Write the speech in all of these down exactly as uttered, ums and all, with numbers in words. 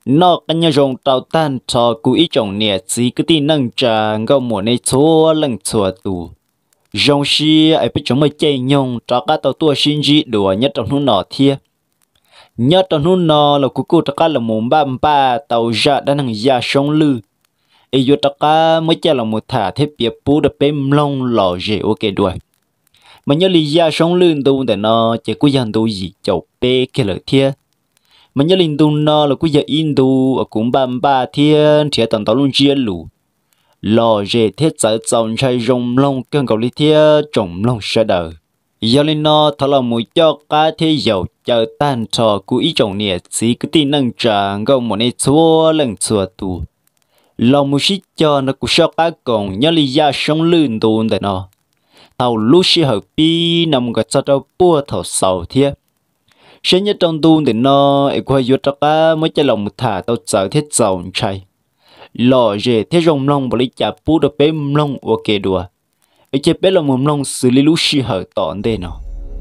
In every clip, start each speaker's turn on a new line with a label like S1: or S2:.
S1: nó cái nhà rồng tàu tan cho cú ý chồng nè chỉ cái tin nâng trà ngao mùa này chúa lần chúa tù rồng xí ai biết chúng mới chơi nhung cho các tàu tua xin gì đùa nhất trong nó nọ thia nhất trong nó nọ là cú cú cho các là mồm ba ba tàu ra đã năng gia sông lư ai vô cho các mới chơi là một thả thế biệt bù được bém lông lò dễ ok đuổi mà nhớ lý gia sông lư đâu để nó chỉ có dân đâu gì chậu bê kia lợi thia mà nhớ linh đun nó là cứ giờ in đu ở cũng bám ba thiên thì tận tao luôn chia lù lò dễ thiết giải trồng trái rồng lông cơn cầu lý thiết trồng lông sẽ đời giờ linh nó thọ là mùi cho cá thế giàu chờ tan trò cú ý trồng nè chỉ cứ tin năng trà gạo một này xua lần xua tù lòng mùi xí cho nó cũng sao cá còn nhớ lý gia sông lươn đun để nó tàu lúc xí hợp pi nằm cái cho tao bua thầu sầu thiết sẽ nhớ trong tu thì nó ấy qua vô trắc á mới cho lòng một thả tao sợ thiết giàu chạy lò dễ thế rồng long và lấy chả bút được bé long ok đùa ấy chế bé là một long xử lý lúc xì hở tỏn đây nó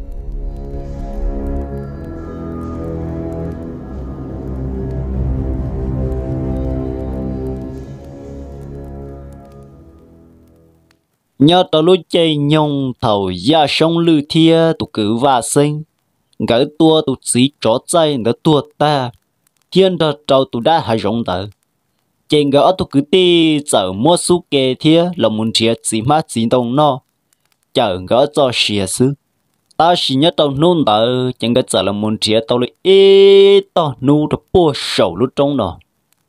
S1: nhớ tao lúc chơi nhung thầu gia sông lư thia tụ cử và sinh gỡ tua tụ chỉ chó chay đã tua ta thiên đã trâu tụ đã hay rong tờ trên gỡ tụ cứ ti chờ mua số kê thia là muốn chia chỉ má chỉ đông no chờ gỡ cho xìa xứ ta chỉ nhớ tao nôn tờ trên gỡ chờ là muốn chia tao lại ê to nu được bua sầu lúc trong nó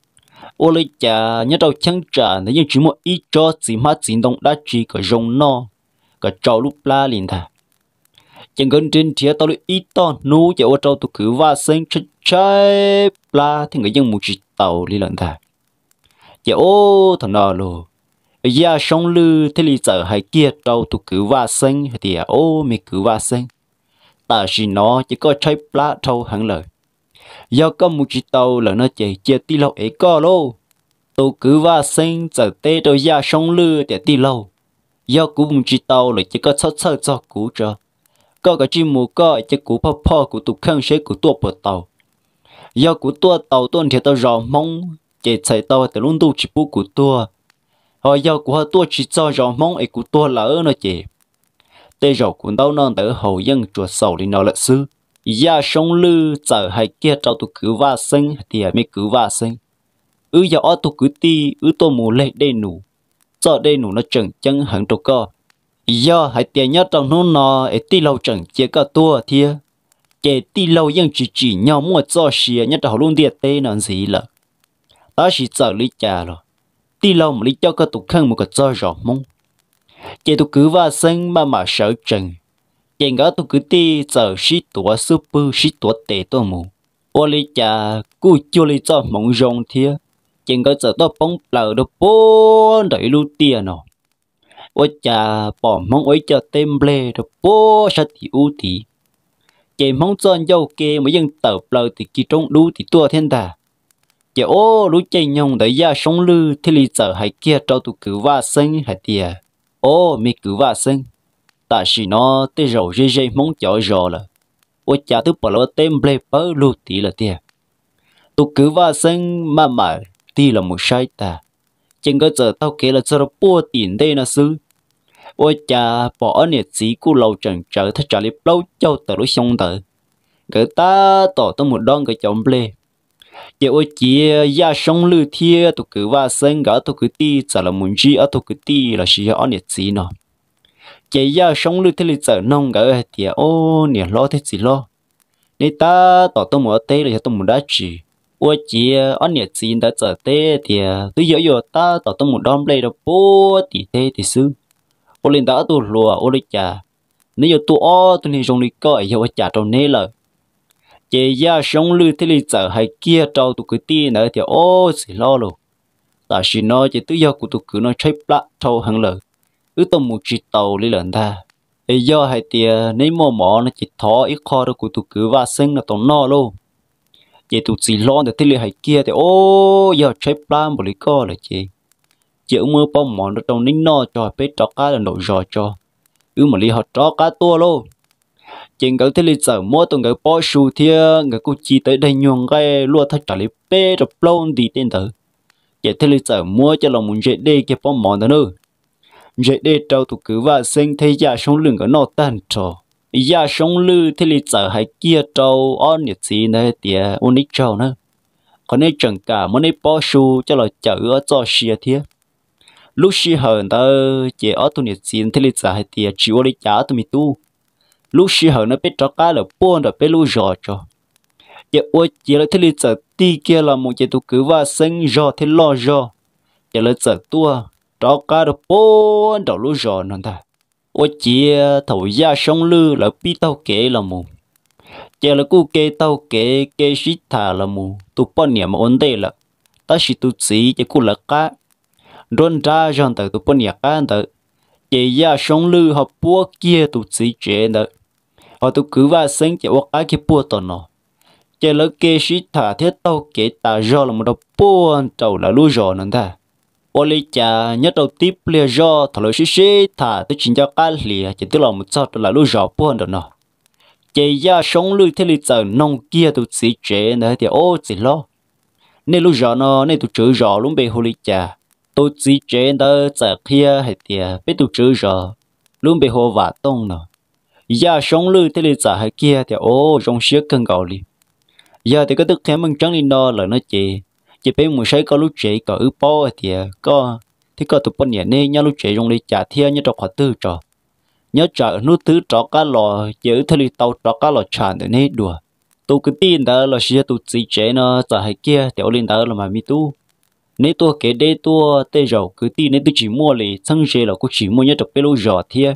S1: ô lấy chả nhớ tao chẳng trả nếu như chỉ một ít cho chỉ má chỉ đông đã chỉ có rong no có trâu lúc la liền thà chẳng gần trên phía tao lấy ít to nú cho ô trâu tụ cứ va sinh chết chết la thì người dân một chỉ tàu đi lần thà giờ ô thằng nào luôn giờ sông lư thế li giờ hay kia trâu tụ cứ va sinh thì ô mi cứ va sinh ta chỉ nó chỉ có chết la trâu hẳn lời giờ có một chỉ tàu là nó chỉ chia ti lâu ấy có lô tụ cứ va sinh giờ tê đâu giờ sông lư để ti lâu giờ cũng một chỉ tàu là chỉ có sót sót cho cú cho có cái chim mù có chỉ cú pha pha của tụ khang sẽ của tua bờ tàu do của tua tàu tuần thì tao rò mông chỉ chạy tàu từ luôn tu chỉ bu của tua hồi do của tua chỉ cho rò mông ấy của tua lỡ nó chỉ tê rò của tao non tới hậu dân chuột sầu đi nó lợn sư gia sông lư giờ hay kia trâu tụ cứ va sinh thì mới cứ va sinh ư giờ ở tụ cứ ti ư tô mù lệ đê nụ cho đê nụ nó chừng chân hẳn trâu co do hãy tiền nhớ trong nó nó ấy ti lâu chẳng chỉ có tua thia chỉ ti lâu nhưng chỉ chỉ nhau mua cho xìa nhất là họ luôn điệt tê nó gì là đó chỉ sợ lý trà rồi ti lâu mà lý cho có tụ khăn một cái cho rõ mông chỉ tụ cứ va sinh mà mà sợ chừng chỉ ngỡ tụ cứ ti sợ xí tua super xí tua tệ tua mù ô lý trà cú chưa lý cho mông rong thia chỉ ngỡ sợ to bóng lờ đó bố đẩy lưu tiền nó ôi cha bỏ mong ôi cho tem ble rồi bố sao thì ưu tí chị mong cho dâu kê mà dân tập lời thì kỳ trong đu thì tua thiên đà chị ô lũ chạy nhông để ra sông lư thì lý giờ hay kia cho tụ cứ va sinh hay tiề ô mi cứ va sinh tại vì nó tê rầu dây dây mong cho rò là ôi cha tức bỏ lỡ tem ble bớ lưu tí là tiề tụ cứ va sinh mà mà ti là một sai ta chừng có giờ tao kể là cho nó bua tiền đây là sư ôi cha bỏ nè chỉ cu lâu trần trở thế trả liệp lâu châu tờ đối xong tờ người ta tỏ tới một đòn cái chồng ble giờ ôi chị gia sông lư thia tụ cứ va sen gã tụ cứ ti trả là muốn gì ở tụ cứ ti là gì ở nè chỉ nó chị gia sông lư thế là giờ nông gã thì ô nè lo thế gì lo nên ta tỏ tới một tê là tôi muốn đá chỉ ôi chị ở nè chỉ đã giờ tê thì tôi giờ giờ ta tỏ tới một đòn ble đó bố thì tê thì sư ô lên đã tu lùa ô lên trà nếu như tu o tu nên dùng đi coi giờ trà trong nê lờ chị gia sống lư thế li giờ hay kia trâu tu cứ ti nữa thì ô xì lo luôn tại vì nó chỉ tự do của tu cứ nó chơi plak trâu hơn lờ ứ tông một chỉ tàu đi lần ta thì do hay tiề nếu mò mò nó chỉ thọ ít kho đó của tu cứ va sinh là tông no luôn chị tu chỉ lo để thế li hay kia thì ô giờ chơi plak một lý coi là chị chịu mưa bông mòn nó trong nín no cho bé cho cá là nổi giò cho ứ mà li họ cho cá tua luôn chừng cái thế lịch sử mua tụi cái bỏ su thia cái cô chi tới đây nhung cái lúa thắt trả lý bê rồi plon đi tên tử chỉ thế lịch sử mua cho lòng muốn dễ đi cái bỏ mòn đó nữa dễ đi trâu tụi cứ và sinh thấy gia sống lưng cái nọ tan trò gia sống lư thế lịch sử hay kia trâu on nhiệt gì này tiệt ôn ít trâu nữa còn nếu chẳng cả muốn đi bỏ su cho là chở ở cho xia thia lúc xí hờn ta chỉ ở tụi nhiệt gì thế lịch sử hay tiệt chịu đi trả tụi mình tu lúc xí hở nó biết cho cá là buồn rồi biết lúc giò cho giờ ôi chỉ là thế lịch sử ti kia là một cái tụ cứ và sinh giò thế lo giò giờ là sử tua cho cá là buồn rồi lúc giò nữa ta ôi chỉ thầu gia sông lư là bi tàu kế là mù giờ là cu kế tàu kế kế xí thà là mù tụ bao nhiêu mà ổn định là ta chỉ tụ chỉ chỉ cu là cá rôn ra rôn tới tụ bao nhiêu cá tới giờ gia sông lư họ bua kia tụ chỉ chế nữa họ tụ cứ va sinh chỉ hoặc cái bua tao nó chỉ là cái sĩ thả thiết tao cái ta do là một đầu buôn trâu là lúa giò nữa ta ô lý cha nhất đầu tiếp lia giò thằng lúa sĩ sĩ thả tới chính cho cá lìa chỉ tức là một sao là lúa giò buôn rồi nó chỉ gia sống lư thế lịch sử nông kia tụ chỉ chế nữa thì ô chỉ lo nên lúa giò nó nên tụ chữ giò luôn bị hồ lý cha tụ chỉ chế đó giờ kia hay thì biết tụ chữ giò luôn bị hồ vả tông nó giờ sống lư thế lịch sử hay kia thì ô trong xưa cân gạo đi giờ thì có tức thêm mình trắng đi nó là nó chị chị bé muốn xây có lúc chị có ư po thì có thì có tụi bọn nhẹ nên nhau lúc chị dùng đi trả thiên như trò khoa tư trò nhớ trả nút thứ trò cá lò giữ thế lịch tàu trò cá lò tràn để nên đùa tụi cứ tin đó là xưa tụi chị chế nó giờ hay kia thì lên đó là mà mi tu nếu tôi kể đây tôi tê rồi cứ tin nên tôi chỉ mua lì sang chế là cũng chỉ mua nhớ được bé lô giò thiên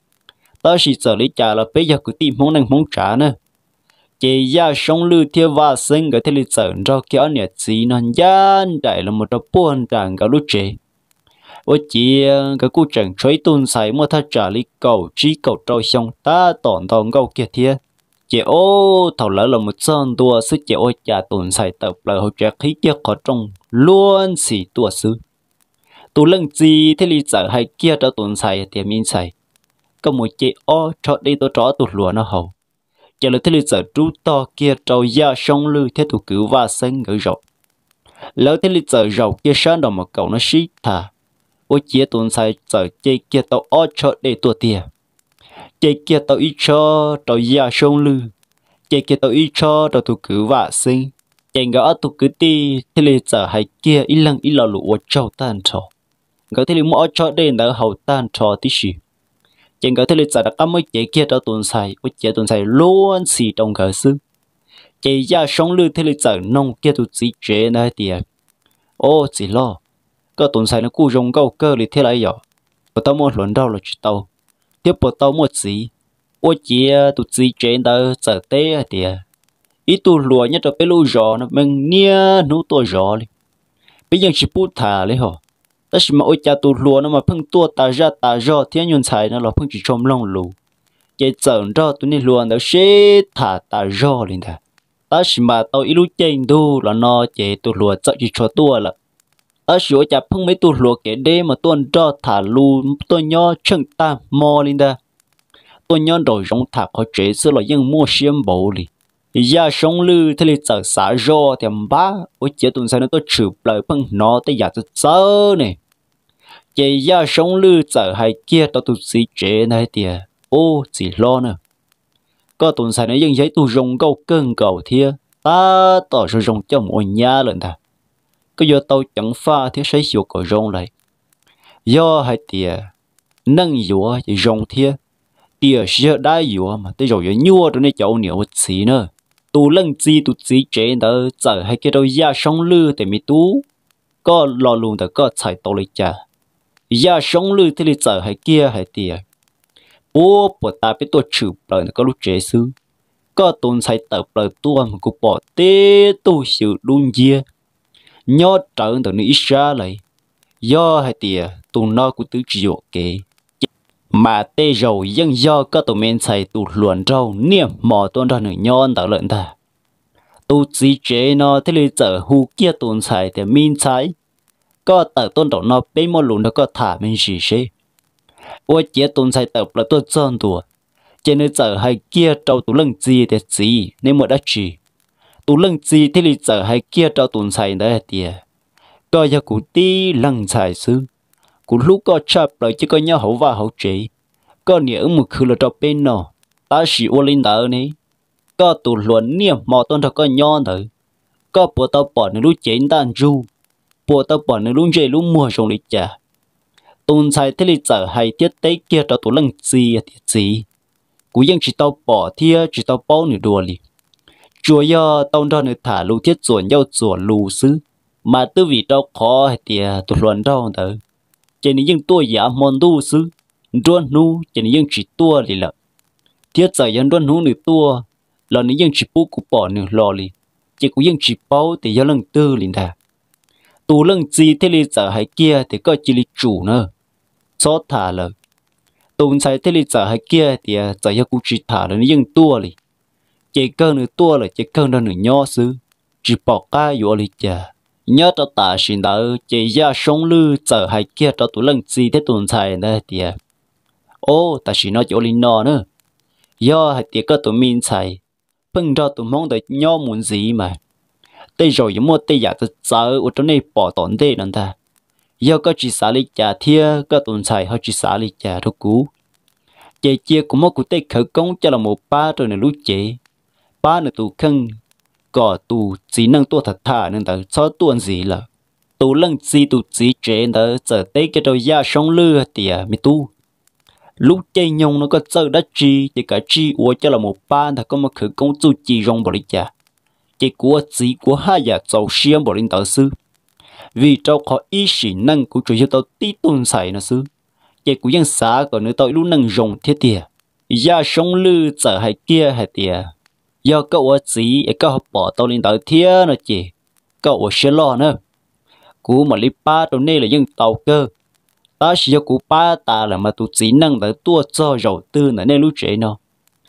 S1: ta chỉ sợ lấy trả là bây giờ cứ tìm món năng món trả nữa chỉ ra sống lư theo và sinh cái thế lịch sử cho kéo nhiệt gì nó gian đại là một đợt buồn tràn cả lúc chế ôi chị cái cô chẳng chơi tuôn sai mua thắt trả lý cầu trí cầu trôi xong ta tỏn tỏn cầu kia thiệt chị ô thầu lỡ là một son tua sức chị ôi trả tuôn sai tập lời hỗ trợ khí kia có trong luôn xì tua xứ tu lăng gì thế lịch sử hay kia cho tuôn sai thì mình sai có một chị ô cho đi tôi chó tụt lúa nó hầu chờ là thế lịch sử trú to kia trâu da sông lư thế tụ cứu và sinh ngữ rộng lỡ thế lịch sử rộng kia sáng đầu một cậu nó xí thà ôi chia tuần sai sở chơi kia tàu ô cho để tua tiền chơi kia tàu ít cho trâu da sông lư chơi kia tàu ít cho trâu tụ cứu và sinh chơi ngõ tụ cứu ti thế lịch sử hay kia ít lần ít lọ lụa trâu tan trò ngõ thế lịch mua cho để đỡ hậu tan trò tí xì chẳng có thể lịch sử đã có mấy chế kia cho tuần sai, với chế tuần sai luôn xì trong cờ xứ. Chế ra sống lưu thế lịch sử nông kia tụt xí chế này tiệt. Ô chỉ lo, có tuần sai nó cú rong câu cơ lịch thế lại rồi. Bộ tao mua luận đâu là chỉ tao. Tiếp bộ tao mua gì, ô chế tụt xí chế đó sở tế tiệt. Ít tu lùa nhất là cái lúa giò nó mình nia nấu to giò đi. Bây giờ chỉ bút thà lấy hả? Ta chỉ mà ôi cha tu lúa nó mà phăng tua ta ra ta ra thiên nhân才nó là phăng chỉ trong lòng lù cái chợn ra tu này lúa nó sẽ thả ta ra lên ta ta chỉ mà tao ít lúc chơi tu là nó chạy tu lúa chạy chỉ cho tua là ta chỉ ôi cha phăng mấy tu lúa cái đêm mà tuần ra thả lù tôi nhớ chân ta mò lên ta tôi nhớ rồi giống thả có chế xưa là dân mua xiêm bộ đi giờ sống lư thế lịch sử xả ra thì ba ôi chế tuần sau nó tôi chụp lại phăng nó tới giờ tôi sơ này chế giờ sống lư giờ hay kia tao tụt xí chế này thì ô chỉ lo nữa có tuần sau nó dân giấy tu rong câu cơn cầu thia ta tao sử dụng cho mỗi nhà lần ta cái giờ tao chẳng pha thì sẽ chịu cầu rong lại do hay thì nâng dùa thì rong thia thì sẽ đai dùa mà tới rồi nhua rồi này chậu nhiều xí nữa tu lăng chi tu chỉ chế đó giờ hay cái đôi da sống lư thì mi tu có lò luôn đó có chạy tàu lịch trả da sống lư thì lịch giờ hay kia hay tiệt bố bộ ta biết tôi chịu lời có lúc chế xứ có tuần chạy tập lời tua mà cũng bỏ tê tu sự luôn kia nhớ trở từ nước xa lại do hay tiệt tu nó cũng tứ chịu kệ mà tê rồi dân do có tụi mình xài tụ luồn rau niệm mò tuôn ra nửa nhon tạo lợn ta tụ chỉ chế nó thế lý giờ hú kia tuôn xài thì mình xài có tờ tuôn đầu nó bên một luồn nó có thả mình gì xí ôi chế tuôn xài tập là tuôn chân tụ cho nên giờ hai kia trâu tụ lưng gì để gì nên một đã chỉ tụ lưng gì thì lý giờ hai kia trâu tụ xài đấy tiề coi giờ cụ tí lăng xài xứ cụ lúc có chập lại chứ có nhau hậu và hậu chế có nghĩa một khứ là trâu bên nọ ta chỉ ô linh đỡ này có tụ luận niệm mò tôn thật có nhon thử có bộ tao bỏ nơi lúc chế đàn ru bộ tao bỏ nơi lúc chế lúc mua trong lịch trả tôn xài thế lý giờ hai tiết tế kia trâu tụ lưng gì thì gì cú dân chỉ tao bỏ thia chỉ tao bao nửa đùa li chùa do tao ra nửa thả lù thiết chuẩn nhau chuẩn lù xứ mà tư vị tao khó hay tiề tụi luận đâu thở chỉ nên dân tua giả mòn tu xứ đoan nu chỉ nên dân chỉ tua li lợ thiết giờ dân đoan nu nửa tua là nên dân chỉ bu cú bỏ nửa lò li chỉ cú dân chỉ bao thì do lần tư liền thà tụ lần gì thế li giờ hay kia thì có chỉ li chủ nữa xót thả lời tụi sai thế lý giờ hay kia thì giờ yêu cũng chỉ thả được những tua li chỉ cần nửa tua là chỉ cần đó nửa nhỏ xứ chỉ bỏ cái vô li chả nhớ cho ta xin đỡ chỉ ra sống lư giờ hay kia cho tụi lần gì thế tụi sai nữa thì ô ta chỉ nói chỗ li nọ nữa do hay tiệt có tụi mình sai phân ra tụi mong được nhỏ muốn gì mà đây rồi những mua đây giả tự sợ ở chỗ này bỏ tổn đây nữa ta do có chỉ xả lý trà thia có tồn tại họ chỉ xả lý trà đó cũ chế chia cũng một cụ tê khởi công cho là một ba rồi này lúc chế ba là tù khăn có tù chỉ năng tua thật thà nên tờ cho tuần gì là tù lăng gì tù chỉ chế tờ giờ tê cái đầu da sông lưa tìa mi tu lúc chơi nhung nó có chơi đất chi thì cả chi của cho là một ba thật có một khởi công tu chỉ rong bỏ lý trà chế của chỉ của hai nhà giàu xiêm bỏ linh tờ sư vì trâu khó ý sĩ năng của chủ yếu tao tí tôn xài nó xứ chỉ của dân xã còn nữa tao lúc năng rồng thiết tiề gia sống lư trở hay kia hay tiề do cậu ở chỉ cậu bỏ tao lên tao thiết nó chỉ cậu ở xe lo nữa cú mà li ba tao này là dân tàu cơ ta chỉ cho cú ba ta là mà tụ chỉ năng tới tua cho giàu tư là nên lúc chế nó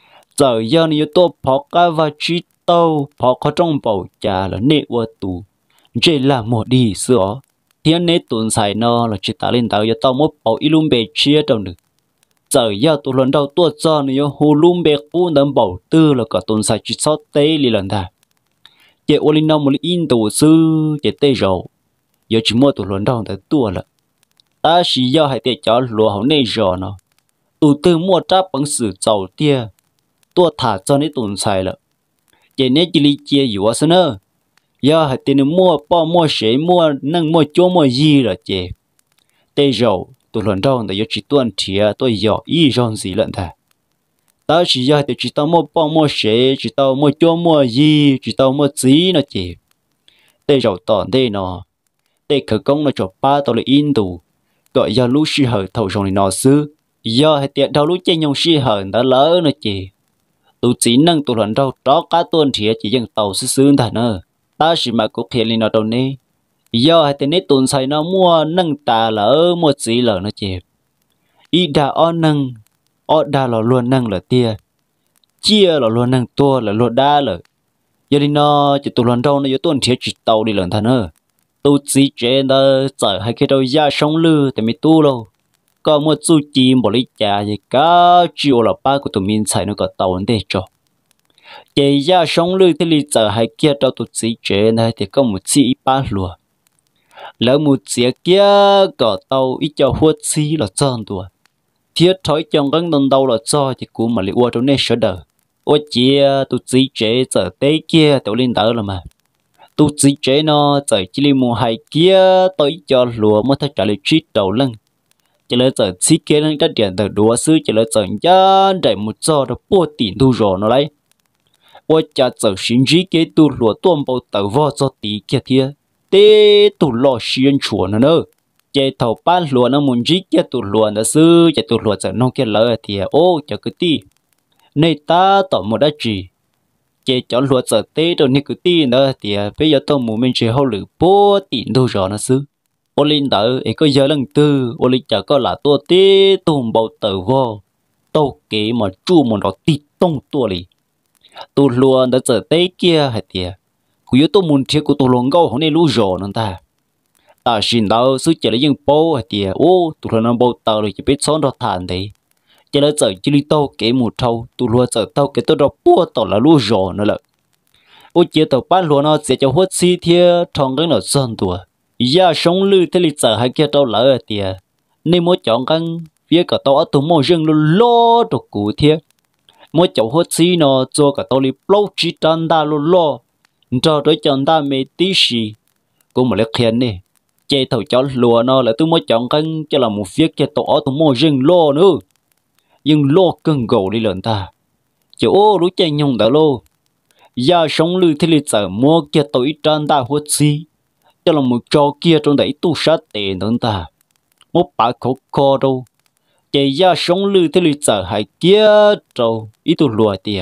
S1: giờ giờ này tôi bỏ cái và chỉ tao bỏ có trong bầu trà là nệ qua tụ chỉ là một đi sữa thiên nét tuần xài nó là chỉ ta lên tàu cho tao một bảo ilum bề chia đâu nữa giờ giờ tụi lần đầu tua cho này hồ lum bề u nấm bảo tư là cả tuần xài chỉ sót tê li lần thà chỉ ô linh năm một in tụ sư chỉ tê rồi giờ chỉ mua tụi lần đầu tới tua là ta chỉ giờ hay tê cho lúa hậu này rồi nó tụi tư mua tráp bằng sự giàu tia tua thả cho nét tuần xài là chỉ nét chỉ li chia yếu sao nữa giờ hay tiền mua bao mua sấy mua nâng mua chỗ mua gì là chị tây dầu tôi lần đầu là giờ chỉ tuần thiệt tôi giờ ý rong gì lận thà ta chỉ giờ thì chỉ tao mua bao mua sấy chỉ tao mua chỗ mua gì chỉ tao mua gì nó chị tây dầu tòn đây nó tây khởi công nó cho ba tao là in tù gọi giờ lúc xí hở thầu xong thì nó xứ giờ hay tiền đâu lúc chơi nhung xí hở đã lỡ nó chị tôi chỉ nâng tôi lần đầu đó cá tuần thiệt chỉ dân tàu xứ xứ thà nữa ta chỉ mà có thể lên nó đâu nè giờ hay tên nét tuần sai nó mua nâng tà lỡ mua gì lỡ nó chẹp ý đã o nâng o đa là luôn nâng là tia chia là luôn nâng tua là luôn đa lỡ giờ đi nó chỉ tụi lần đâu nó giờ tuần thiệt chỉ tàu đi lần thằng nữa tôi chỉ chế nó sợ hay cái đâu ra sông lư thì mới tu đâu có mua chú chim bỏ lấy trà gì cả chiều là ba của tụi mình xài nó có tàu để cho chỉ ra sống lư thì lý giờ hay kia cho tụi sĩ chế này thì có một chi ba lúa lỡ một chiếc kia có tàu ít cho huất xí là tròn đùa thiết thói trong các đồng đầu là cho thì cũng mà li qua trong này sợ đỡ ôi chia tụi sĩ chế giờ tế kia tụi lên đỡ là mà tụi sĩ chế nó giờ chỉ li mua hay kia tới cho lúa mới thấy trả lời chít đầu lưng chỉ là giờ xí kia nó đã điện từ đùa xứ chỉ là giờ giá để một cho nó bua tiền thu rồi nó lấy ôi cha giờ xin trí cái tu lúa tuôn bao tàu vò cho tí kia thia tê tu lò xiên chuột nữa nữa chạy thầu ban lúa nó muốn trí kia tu lúa nó sư chạy tu lúa giờ nông kia lỡ thì ô cho cái tí này ta tỏ một đá chỉ chạy cho lúa giờ tê rồi này cái tí nữa thì bây giờ tôi muốn mình chỉ hậu lử bố tiền thu rồi nó sư ô linh đỡ ấy có giờ lần tư ô linh chả có là tua tê tuôn bao tàu vò tàu kế mà chu một nó tít tông tua lì tôi luôn đã giờ tới kia hay tiệt, cứ tôi muốn thiệt của tôi luôn câu hôm nay lú rò nữa ta, ta xin đâu số chỉ là những bao hay tiệt, ô tôi là nó bao tàu rồi chỉ biết sống đó thàn đấy, chỉ là giờ chỉ đi tàu cái một thâu tụ lúa giờ tàu cái tàu đó bua tàu là lúa rò nữa là ô chỉ tàu bán lúa nó sẽ cho hốt xí thia thằng cái nó sơn tua ya sống lư thế li giờ hai kia tàu lỡ tiề nên mỗi chọn căn phía cả tàu tụ mỗi rừng luôn lo đồ cụ thia mỗi chậu hốt xí nó cho cả tàu li plau chỉ tan đa luôn lo cho đối chọn ta mê tí xì cũng một lẽ khen nè chơi thầu cho lúa nó là tôi mỗi chọn căn cho là một phía kia tàu tụ mỗi rừng lo nữa nhưng lo cưng gầu đi lần ta chỉ ô lú chơi nhung đã lô ya sống lư thế li giờ mua kia tối tràn ta hốt xí cho là một trò kia trong đấy tu sát tệ nữa ta một bà khổ khó đâu chỉ ya sống lư thế li giờ hay kia trâu ít tu lùa tiền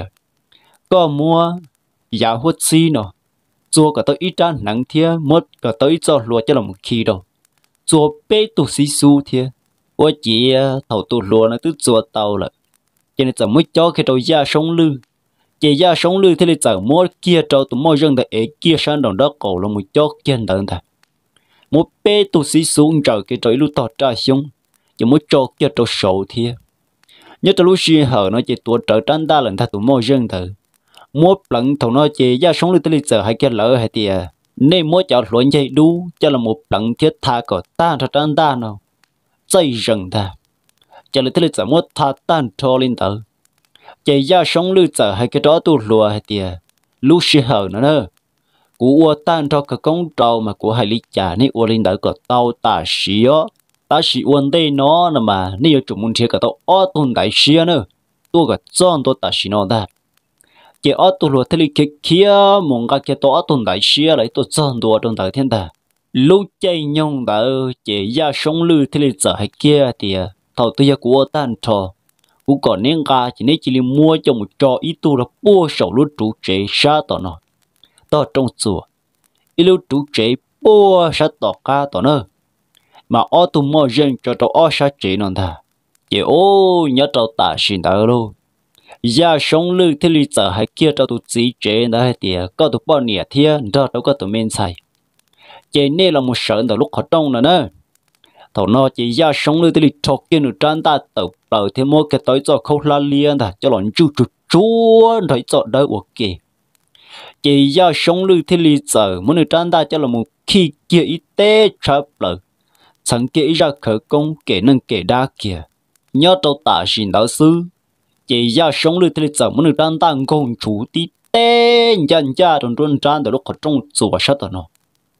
S1: có mua ya hốt xí nó chùa cả tới ít tràn nắng thia mất cả tới cho lùa cho là một khi đâu chùa bê tu xí su thia ôi chị thầu tu lùa nó cứ chùa tàu lại cho nên giờ mới cho cái đầu ya sống lư chỉ ya sống lư thế là giờ mua kia trâu tụi mua dân để kia sang đồng đó cổ là một cho kiên đợn ta một bé tu sĩ xuống trời cái trời lúc tọt ra xuống chỉ muốn cho kia trâu sầu thia nhớ cho lúc xưa hở nó chỉ tuột trời trăn ta lần ta tụi mua dân thử mua lần thầu nó chỉ ya sống lư thế là giờ hay kia lỡ hay tiề nên mua cho luận dây đu cho là một lần thiết tha cỏ ta ra trăn ta nào dây rừng ta cho là thế là giờ mua tha tan cho lên tử chỉ ya sống lư giờ hay cái đó tu lùa hay tiề lúc xưa hở nó nữa của tan cho cái công trâu mà của hai lý trả này uo lên đỡ có tàu tả xíu ta xí uốn đây nó nè mà nếu chúng muốn chơi cái tàu ở tuần đại xíu nữa tôi cái chọn tôi tả xí nó ta chỉ ở tu lùa thế cái kia muốn cái cái tàu ở tuần đại xíu lại tôi chọn tôi trong đại thiên ta lúc chơi nhung đỡ chỉ ya sống lư thế giờ hay kia tiề thầu tôi ya của tan cho cũng còn nên ga chỉ nên chỉ li mua cho một trò ít tu là bua sầu luôn chủ chế sa tỏ nó tỏ trong chùa ít lúc chủ chế bua sa tỏ ca tỏ nó mà ở tu mua dân cho tao ở sa chế nó ta chỉ ô nhớ tao ta xin tao luôn ya sống lư thế li giờ hay kia tao tu chỉ chế đó hay tiệt có tu bao nhiêu thiên đó tao có tu men xài chỉ nên là một sợ tao lúc họ trong nữa nè thầu nó chỉ ya sống lư thế li thọc kia nửa trán ta tàu tàu thêm một cái tối cho khâu la liên ta cho lọn chú chú chúa thấy cho đỡ ok chỉ ya sống lư thế li giờ muốn nửa trán ta cho là một khi kia y tế chấp lời chẳng kể ra khởi công kể nâng kể đa kìa nhớ tàu tả xin đạo sư chỉ ya sống lư thế li giờ muốn nửa trán ta công chủ tí tế nhân gia trong trốn trán từ lúc họ trong chùa sát tao nó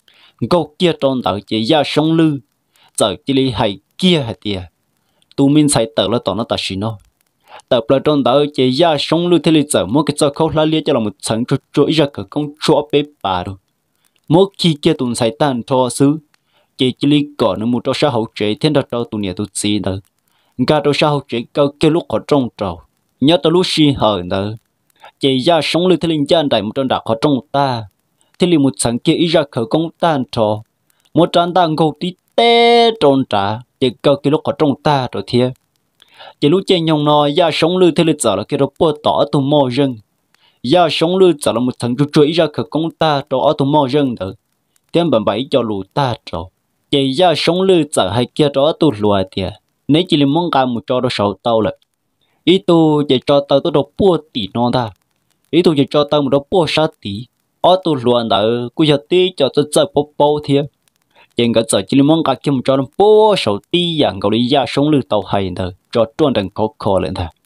S1: câu kia trong đạo chỉ ya sống lư giờ chỉ li hay kia hay tiệt tu min sai tờ là tao nó ta xin nó tập là trong đó chỉ ya sống lưu thế li giờ mỗi cái cho khâu lá lia cho là một层cho chuỗi ra cái công chúa bếp bà rồi mỗi khi kia tuần sai tan cho xứ chỉ chỉ li còn nó một trong xã hội trẻ thiên đặt cho tụi nhà tụi gì đó cả trong xã hội trẻ câu kia lúc họ trong trầu nhớ tới lúc xì hở đó chỉ ya sống lưu thế li gian đại một trong đặc họ trong ta thế li một层kia ít ra khởi công tan cho một trang tan câu tí té tròn trả chỉ câu kia lúc họ trong ta rồi thiệt chỉ lúc chơi nhông nó ya sống lư thế lịch giờ là cái đó bơ tỏ tụ mò rừng ya sống lư giờ là một thằng chú chuỗi ra khởi công ta cho tụ mò rừng đó tiếng bẩm bậy cho lù ta rồi chỉ ya sống lư giờ hay kia đó tụ lùa tiệt nếu chỉ là mong cả một cho đó sầu tao lại ý tu chỉ cho tao tôi đâu bua tỷ nó ta ý tu chỉ cho tao một đó bua sát tỷ ở tụ lùa đó cứ giờ tí cho tôi chơi bố bố thiệt nhưng cái giờ chỉ mong cả kim cho nó bố sầu tí dạng gọi là ya sống lư tàu hay đó cho tròn đằng khó khó lên thà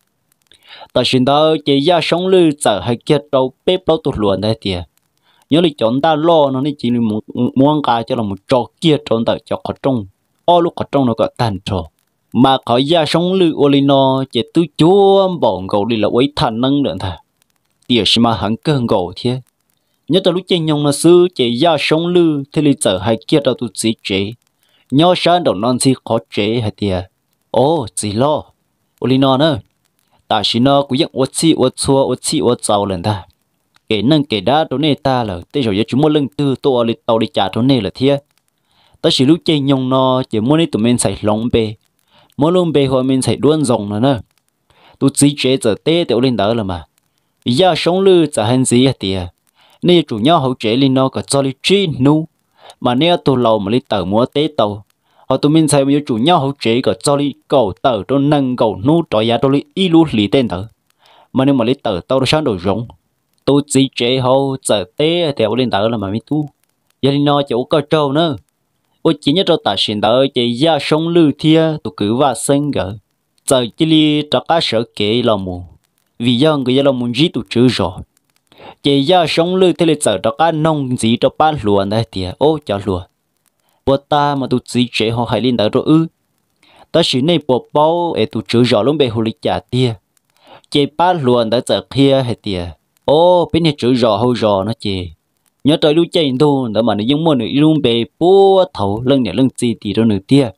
S1: ta xin đó chỉ ya sống lư giờ hay kia đâu bếp đâu tụt luồn đây tiệt nhớ là chọn ta lo nó nên chỉ muốn muốn cả cho là một trò kia tròn tới cho khó trong ô lúc khó trong nó có tàn trò mà khỏi ya sống lư olino chỉ tứ chúa bọn gầu đi là quấy thành năng nữa thà tiệt xí mà hắn cơn gầu thiệt nhớ tới lúc chơi nhông là xưa chỉ ya sống lư thì lý giờ hay kia đâu tụt gì chế nhớ sáng đầu non gì khó chế hay tiệt ô gì lo olino nữa ta chỉ nó cũng dạng uất chi uất chua uất chi uất giàu lần ta kể nâng kể đá đồ này ta là tới rồi chúng mua lưng tư tôi đi tàu đi trả đồ này là thiệt ta chỉ lúc chơi nhông nó chỉ muốn đi tụi mình xài lông bê muốn lông bê hoặc mình xài đuôn rồng nữa nè tụi gì chế giờ tê tiểu lên đó là mà ya sống lư giờ hành gì à tiệt nếu chủ nhau hậu chế lên nó có cho đi chi nu mà nếu tôi lâu mà đi tàu mua tế tàu họ tụi mình thấy bây chủ nhau hậu chế cái cho đi cầu tờ cho nâng cầu nô trò giá cho đi y lú lì tên tờ mà nếu mà lấy tờ tao sáng đồ rộng tôi chỉ chế hậu giờ té theo lên tờ là mà mới tu giờ đi nó chỗ có trâu nữa ôi chỉ nhớ cho ta xin tờ chỉ ra sông lư thia tụi cứ vào sân gỡ giờ chỉ li cho cá sở kể là mù vì do người ta là muốn gì tụi chữ rồi chỉ ra sông lư thế là giờ cho cá nông gì cho bán luồn đây thì ô cho luồn bộ ta mà tụi chỉ chế họ hay lên tờ rồi ư ta chỉ này bộ bao để tụi chữ rồi luôn bị hồ lịch trả tia chỉ bán luồn đã giờ kia hay tia ô bên này chữ rồi hậu rồi nó chỉ nhớ tới lúc chơi đâu đó mà nó giống một người luôn bị bố thầu lưng nhà lưng gì thì đó nữa tia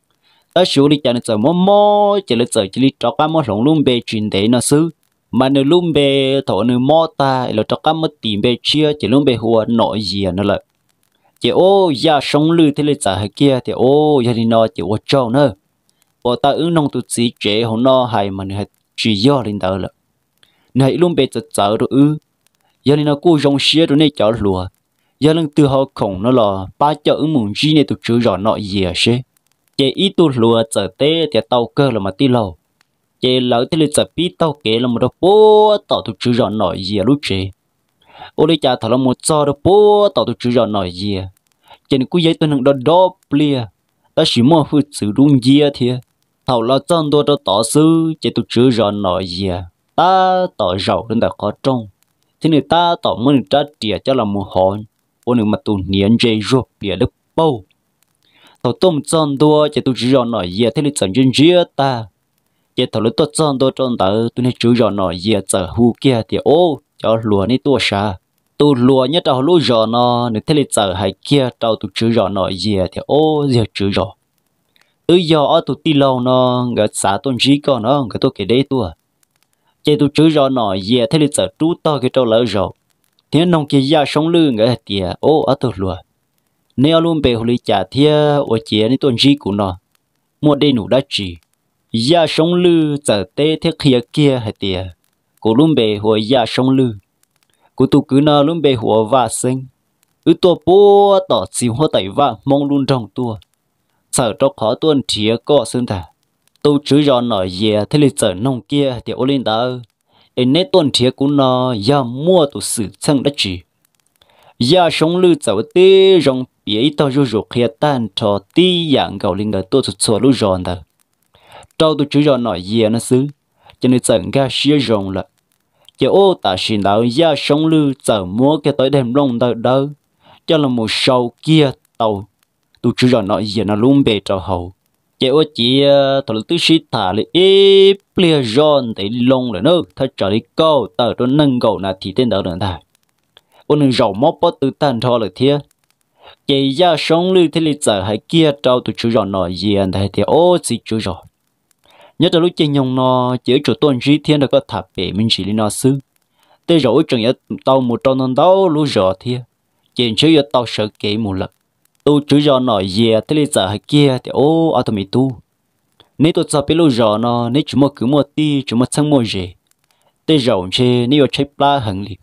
S1: ta số đi cho nó giờ mò mò chỉ là giờ chỉ đi cho cá mò lồng luôn bị chuyển để nó xứ mà nó luôn bị thầu nó mò ta là cho cá mò tìm bị chia chỉ luôn bị hùa nội gì nó lại chỉ ô ya sống lư thế là giờ hay kia thì ô ya đi nó chỉ ô trâu nữa bộ ta ứng nông tụi chỉ chế họ nó hay mà nó hay chỉ do lên đó là này luôn bị chật chở rồi ư giờ này nó cố rong xía rồi này chở lùa giờ lần từ họ khổng nó là ba chở ứng mùng gì này tụi chữ rõ nọ gì à xe chế ít tụi lùa chở té thì tàu cơ là mà tí lâu chế lỡ thì là chở bí tàu kế là một đôi bố tàu tụi chữ rõ nọ gì à lúc chế ô đây chả thằng là một cho đôi bố tàu tụi chữ rõ nọ gì à chế này cứ giấy tôi nâng đó đó blia ta chỉ mua phụ sự đúng gì à thì thầu là chân tôi cho tỏ sư chế tụi chữ rõ nọ gì à ta tỏ giàu đến đã khó trông thế này ta tỏ muốn trả tiền cho là một hòn ôn được mà tụi niên dây ruột địa đất bao tàu tôm chân đua chỉ tụi chỉ rõ nổi gì thế này chẳng chân dĩa ta chỉ tàu lấy tụi chân đua trong tờ tụi này chỉ rõ nổi gì giờ hu kia thì ô cho lúa này tua xa tụi lúa nhất tàu lúa rõ nó nếu thế này giờ hay kia tàu tụi chỉ rõ nổi gì thì ô giờ chỉ rõ từ giờ ở tụi ti lâu nó người xã tôn chỉ có nó người tôi kể đấy tua chế tụi chữ rõ nọ gì thế là giờ trú to cái trâu lỡ rồi thế nông kia ra sống lư người tiề ô ở tụi lùa nếu luôn bề hồ lý trả thia ở chế nên tuần gì của nó một đây nụ đã chỉ ra sống lư giờ tê thế kia kia hay tiề của luôn bề hồ ra sống lư của tụi cứ nó luôn bề hồ và sinh ứ tua bố tỏ xíu hoa tẩy và mong luôn trong tua sợ cho khó tuần thía có xương thả tôi chữ rõ nói gì thế là giờ nông kia thì ô lên đó em nét tuần thiệt của nó giờ mua tụ sự chân đất chỉ giờ sống lư dạo tê rong bể tao rồi rồi kia tan cho tí dạng gạo linh tôi tụt xóa lú giòn đó trâu tôi chữ rõ nói gì nó xứ cho nên giờ ga xía rong là chỉ ô ta xin đạo giờ sống lư giờ mua cái tới đem lông đâu đâu cho là một sầu kia tàu tôi chữ rõ nói gì nó luôn bề trâu hậu chế ô chị thằng tư sĩ thả lại ế bia giòn để lông rồi nữa thật trở đi câu tờ cho nâng cầu là thì tên đó nữa ta ô nâng rau móc bó từ tan thọ là thiệt chị ra sống lưu thế lịch giờ hay kia trâu tụi chú giòn nọ gì anh thấy thì ô chị chú giòn nhớ từ lúc chơi nhung nó chỉ chỗ tuần trí thiên đã có thạp bể mình chỉ lên nó xứ tới rồi chừng nhớ tàu một trâu non đâu lú giò thiệt chị chứ nhớ tàu sợ kỹ một lần tôi chú giò nói gì thế là giờ hay kia thì ô ở tụi mình tu nếu tôi cho biết lúc giò nó nếu chúng mua cứ mua ti chúng mua sang mua gì tới rồi chứ nếu chơi pla hẳn liền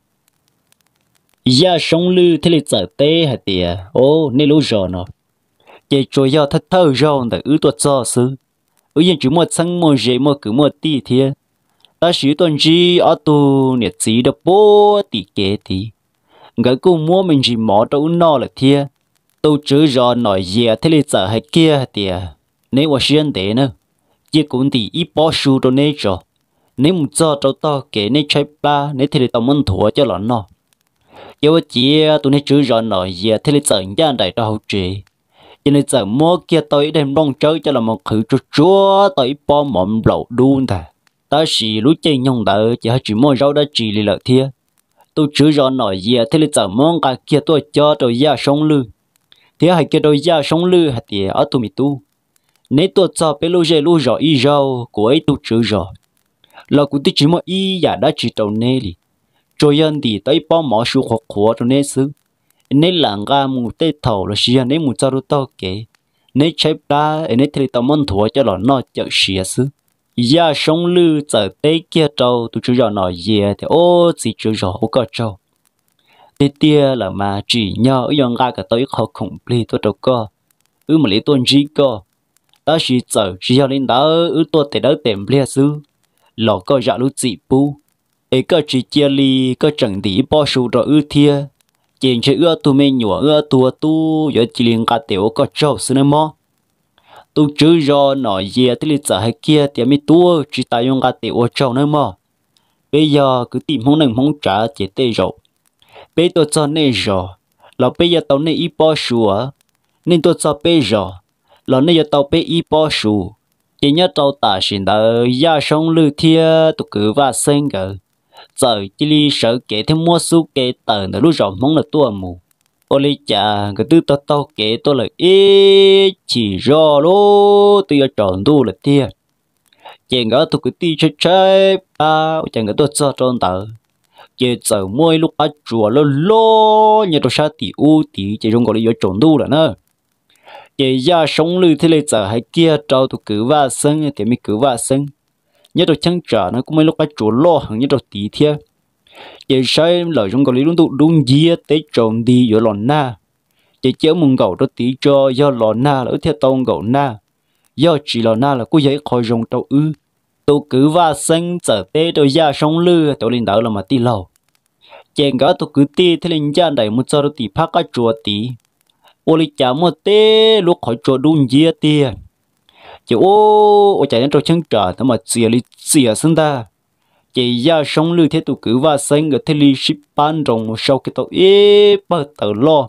S1: giờ sống lư thế là giờ tê hay tiề ô nếu lúc giò nó chỉ cho giờ thật thơ giò để ứ tôi cho sư ứ yên chúng mua sang mua gì mua cứ mua ti thì ta sử tuần gì ở tu nhiệt gì đó bố ti kế thì người cô mua mình chỉ mỏ đâu nó là thiệt tôi chữ rõ nói gì thế là giờ hay kia thì nếu mà xuyên thế nữa chỉ cũng thì ít bỏ số đồ này rồi nếu muốn cho cháu to kể nên chơi ba nếu thì tao muốn thua cho nó nó giờ chỉ tôi nên chữ rõ nói gì thế là giờ nhà đại đâu chị cho nên giờ mua kia tôi đem đông chơi cho là một khử cho chúa tôi bỏ mỏm lẩu đun thà ta chỉ lúc chơi nhung đỡ chỉ chỉ mua rau đã chỉ lì lợi thiệt tôi chữ rõ nói gì thế là giờ món cả kia tôi cho tôi ra sống lư thế hay cái đôi da sống lư hạt thì ở tụi mình tu nếu tôi cho bé lô dê lô rõ y rau của ấy tôi chữ rõ là cũng chỉ một y giả đã chỉ trâu nê li rồi dân thì tới bao mỏ số hoặc của trâu nê xứ nếu làng ga một tê thầu là xia nếu một cho đôi to kể nếu chơi ba nếu thì tao muốn thua cho nó nó chợ xia xứ da sống lư giờ tê kia trâu tôi chữ rõ nói gì thì ô chỉ chữ rõ ô có trâu thế tia là mà chỉ nhớ ở dòng ga cả tới khó khủng pli tôi đâu có ư mà lấy tuần gì co ta chỉ sợ chỉ cho lên đó ư tuần để đỡ tìm lia sư lọ có dạ lúc dị pu ấy có chỉ chia ly có chẳng tí bao số rồi ư thia trên chơi ưa tu mê nhủa ưa tua tu giờ chỉ liên cả tiểu có trâu sư nữa mò tu chữ do nói gì thì lịch sử hay kia thì mi tu chỉ tại用cả tiểu trâu nữa mò bây giờ cứ tìm không能không trả chỉ tê rồi bây tôi cho nên rồi là bây giờ tao nên ít bao số nên tôi cho bây giờ là nên giờ tao bây ít bao số chỉ nhớ tao ta xin đời gia sống lưu thia tu cứ và sinh cái giờ chỉ li sợ kể thêm mua số kể tờ nó lúc rồi mong là tua mù ô li chả cái tư tao tao kể tôi là ít chỉ do lô tôi giờ chọn tu là thia chèn gỡ tôi cứ ti chơi chơi ba chèn gỡ tôi cho tròn tờ chỉ giờ mua lúc ở chùa lô lô nhà tôi sao tỷ u tỷ chỉ trong gọi là giờ chọn tu là nữa chỉ gia sống lưu thế này giờ hay kia trâu tôi cứ va sân thì mới cứ va sân nhớ tôi chẳng trả nó cũng mấy lúc ở chùa lo hàng nhớ tôi tí thiệt chỉ sai lời trong gọi là đúng tụ đúng gì tới trộn đi giữa lòn na chỉ chéo mông gầu tôi tí cho do lòn na là theo tông gầu na do chỉ lòn na là cô giấy khỏi dùng tàu ư tôi cứ va sân giờ tê tôi gia sống lưu tôi lên đảo là mà tí lâu chèn gã tôi cứ ti thế lên gia đầy một giờ tôi tí phát cái chùa tí ô li chả một tê lúc khỏi chùa đúng gì tiền chỉ ô ô chạy đến trong chân trời thế mà xìa li xìa sinh ta chỉ ra sống lưu thế tụ cứ và sinh ở thế li ship ban rồng một sau cái tàu ế bơ tờ lo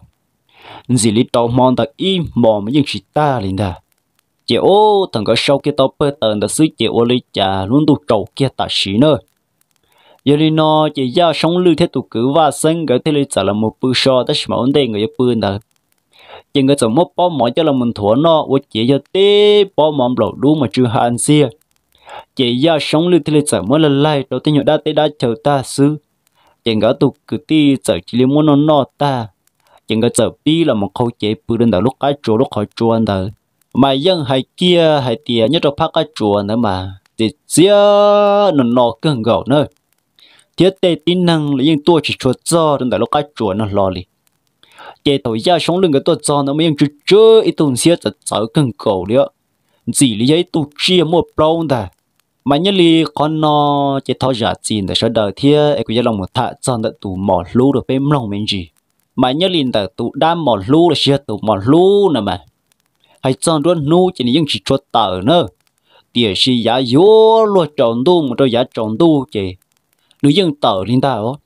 S1: gì li tàu mòn tờ im mò mà nhưng chỉ ta liền ta chỉ ô thằng có sau cái tàu bơ tờ đã xứ chỉ ô li chả luôn tụ trầu kia ta xí nữa giờ li nó chỉ ra sống lưu thế tụ cứ và sinh ở thế li chả là một bữa so tới mà ổn định người bữa nào chỉ người chồng mốt bỏ mỏ cho là mình thua nó, và chỉ cho té bỏ mỏm lẩu đu mà chưa hạn xia, chỉ ra sống lưu thì chồng mới là lại đầu tiên nhớ đã té đã chờ ta xứ, chỉ người tụ cứ ti chờ chỉ liên muốn nó nó ta, chỉ người chờ pi là một câu chế bự đến đầu lúc cái chùa lúc khỏi chùa đó, mà dân hay kia hay tiệt nhất là phát cái chùa nữa mà, thì xia nó nó cơn gạo nữa, thiết tê tin năng là những tôi chỉ chùa cho đến đầu lúc cái chùa nó lo li chế tàu gia sống lưng cái tôi cho nó mới chỉ chơi ít tuần xưa thật sợ cưng cổ đấy gì lý giấy tu chia một bao ta mà nhớ li con nó chế thao giả chín để sau đời thia ấy cũng lòng một thạ cho nó tụ mỏ lú được bên lòng mình gì mà nhớ li ta tụ đam mỏ lú là xưa tụ mỏ lú nè mà hay cho luôn nu chỉ những chỉ cho tờ nữa địa sĩ giá yếu luôn tròn tu một đôi giá tròn tu chị nữ dân tờ lên ta ó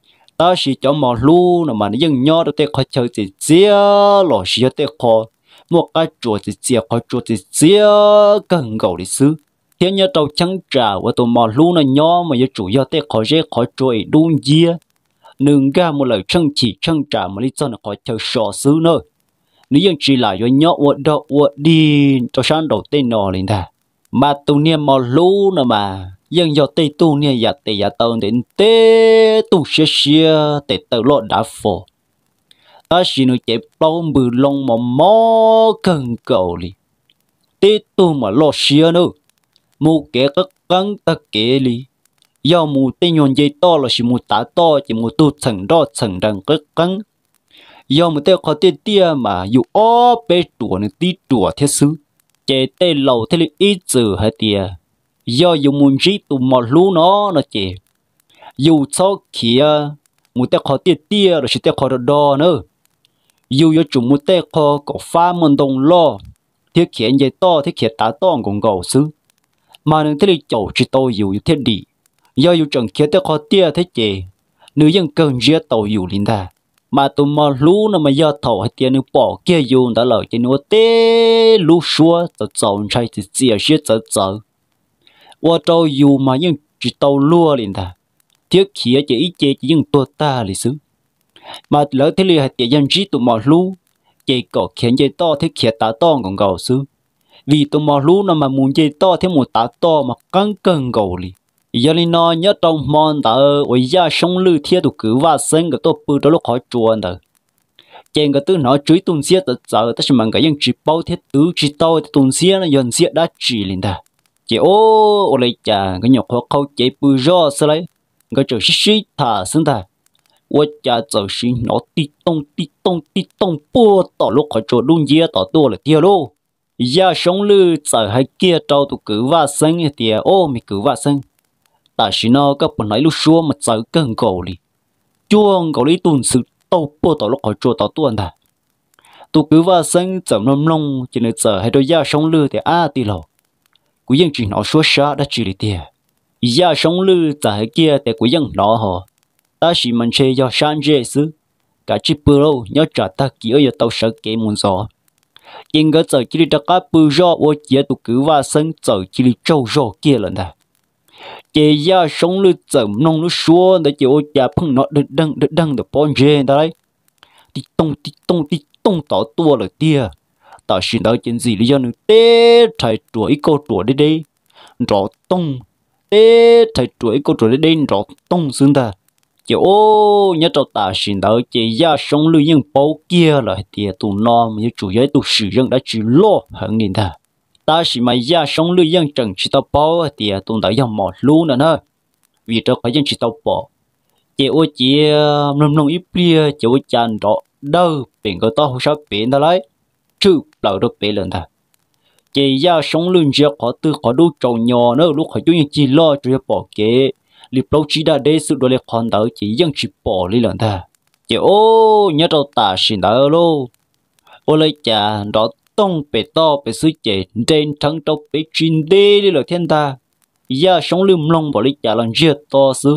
S1: ta chỉ cho mỏ lu nó mà nó dân nhỏ được khỏi chơi thì chia lò chỉ cho khỏi một cái chuột thì chia khỏi chuột thì chia cần gầu đi xứ thế nhớ tàu trắng trà và tàu mỏ lu nó nhỏ mà giờ chủ yếu tới khỏi dễ khỏi chuột đun dĩa nương ra một lời chân chỉ chân trà mà lý do nó khỏi chơi sò xứ nữa nếu dân chỉ là do nhỏ và đậu và đi cho sáng đầu tên nọ lên ta mà tàu niệm mỏ lu nó mà dân do tây tu nia ya tây ya tao đến tê tu xia xia tê tao lo đã phổ ta chỉ nói chạy bao bự lông mà mò cần cầu li tê tu mà lo xia nữa mu kẻ các cắn ta kẻ li do mu tê nhon dây to là chỉ mu tá to chỉ mu tu thành đó thành đằng các cắn do mu tê khó tê tia mà dù ó bê đùa nên tí đùa thế xứ chạy tê lầu thế li ít giờ hay tia do dùng muốn gì tụ mỏ lú nó nó chỉ dù sau kia một tay khó tiệt tia rồi chỉ tay khó đo nữa dù có chúng một tay khó có pha môn đồng lo thiết kiện dây to thiết kiện tá to cũng gầu xứ mà nên thế này chỗ chỉ tôi dù thiết đi do dù chẳng kia tay khó tia thế chỉ nữ dân cần giết tàu dù linh ta mà tụ mỏ lú nó mà do thầu hay tiền nữ bỏ kia dù đã lời cho nó tê lú xua tao chọn trai thì chia giết tao chọn và trâu dù mà những chỉ tàu lúa liền ta thiết khí chỉ ít chế chỉ những tua ta lịch sử mà lỡ thế li hạt tiền dân trí tụ mỏ lú chế cỏ khiến chế to thiết khí tá to còn gầu xứ vì tụ mỏ lú nó mà muốn chế to thế một tá to mà căng căng gầu li giờ li nó nhớ trong mòn ta ở gia sông lư thiết tụ cứ va sinh cái tôi bự đó lúc khỏi chuồn đó trên cái tư nó chuối tuần xía tự giờ ta chỉ mang cái những chỉ bao thiết tứ chỉ to tuần xía nó dần xía đã chỉ liền ta chỉ ô ô lấy chả cái nhọc khó khâu chế bự rõ sao lấy cái chỗ xí xí thả xuống ta 我家走是nó tí tông tí tông tí tông bùa tỏ lúc khỏi chỗ đun dĩa tỏ tua là tia lô ya sống lư giờ hay kia trâu tụ cứ va sinh thì ô mi cứ va sinh ta chỉ nó các bạn nói lúc xưa mà giờ cần cầu đi chuông cầu đi tuần sự tàu bùa tỏ lúc khỏi chỗ tỏ tua ta tụ cứ va sinh chậm nông nông chỉ nên giờ hay đôi ya sống lư thì a tí lô cú dân chỉ nó số xa đã chỉ đi tia ya sống lư giờ hay kia thì cú dân nó họ ta chỉ mình chơi do san dễ xứ cả chỉ bự lâu nhớ trả ta kia ở tàu sợ kém muốn gió nhưng cái giờ chỉ đi đặt cá bự rõ ở kia tụ cứ va sân giờ chỉ đi trâu rõ kia lần ta chỉ ya sống lư chậm nông lư xua để chỉ ở nhà phun nó được đăng được đăng được bon dê đấy tí tông tí tông tí tông tỏ tua là tia ta xin đó chuyện gì lý do nữa tê thầy tuổi cô tuổi đi đi rõ tông tê thầy tuổi cô tuổi đi đi rõ tông xương ta chị ô nhớ cho ta xin đỡ chị ra sống lưu những bao kia là thì tụ nó như chủ yếu tụ sử dụng đã chỉ lo hơn nhìn ta ta chỉ mà ra sống lưu những chẳng chỉ tao bao thì tụ đã dùng một luôn nữa thôi vì cho phải những chỉ tao bỏ chị ô chị nông nông ít bia chị ô chăn đó đâu biển có tao không sao biển ta lấy chứ lâu đó biển lần ta chị ra sống lưu những khó tư khó đủ trâu nhỏ nữa lúc phải chú những chỉ lo cho bỏ kế liệp lâu chỉ đã để sự đối lập hoàn đỡ chỉ dân chỉ bỏ lý lần ta chỉ ô nhớ đâu ta xin đỡ lô ô lấy cha đó tông bể to bể sứ chế trên thắng đâu bể chuyên đê đi là thiên ta gia sống lưu long bỏ lấy cha lần giết to sứ